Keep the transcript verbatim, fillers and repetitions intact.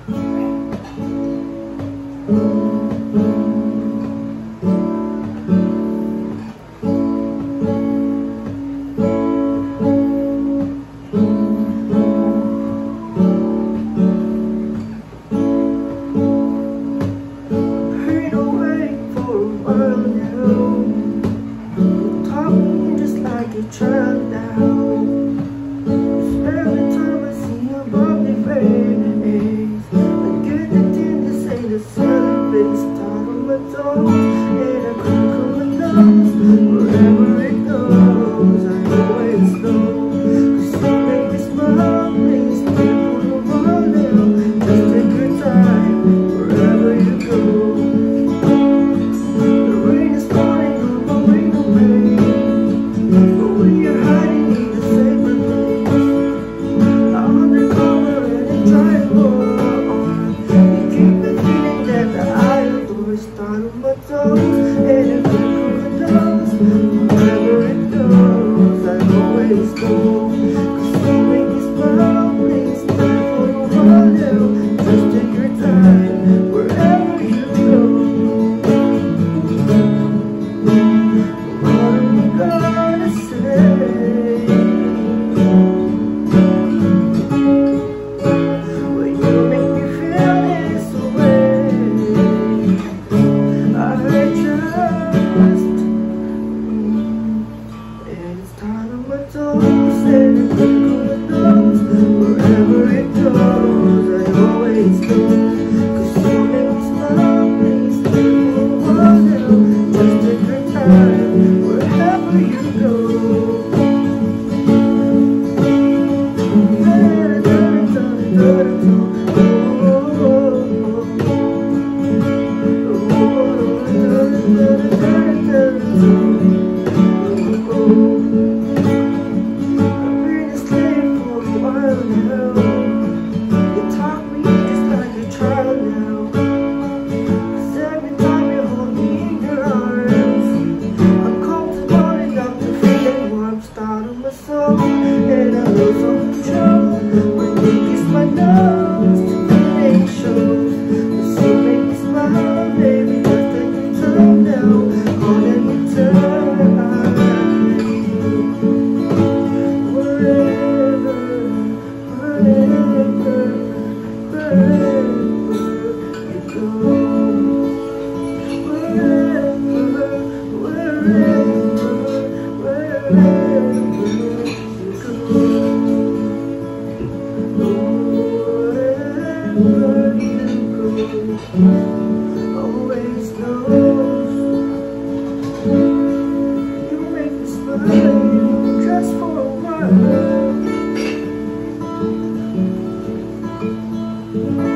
Child now, every time I see your bubbly face, I get the thing to say the sun face, start on my toes, and I crinkle my nose. Wherever it goes, I always know, 'cause you make me smile, please stay for a while now. Just take your time, wherever you go. The rain is falling on my window pane, but when you're hiding in the sacred place, I'm undercover and I try to go on. You keep me feeling that the eye of the world start on my toes, and it crinkle my nose. Wherever it goes, I always go, 'cause you make me smile, please stay for a while now. Just take your time, wherever you go. What am I gonna say when you make me feel this way? I just, and it's tied on my toes, and it crinkle my nose. Wherever it goes, I always go, 'cause you make me smile, please stay for a while now. Just take your time, wherever you go. I've been a slave for a while now. You taught me just like a child now, 'cause every time you hold me in your arms, I'm comfortable enough to feel the warmth start on my soul, and I lose all control when you kiss my nose. To me it shows, 'cause you make me smile, baby. Just take your time now, on any time. Wherever, wherever, wherever you go, wherever, wherever, wherever you go, wherever you go, always knows. You make me smile just for a while.